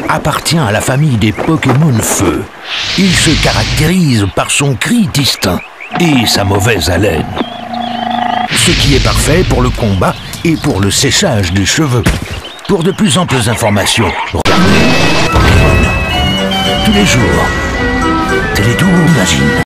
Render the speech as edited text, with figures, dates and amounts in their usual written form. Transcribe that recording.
appartient à la famille des Pokémon Feu. Il se caractérise par son cri distinct et sa mauvaise haleine. Ce qui est parfait pour le combat et pour le séchage des cheveux. Pour de plus amples informations, regardez Pokémon tous les jours. Télétoon Magine.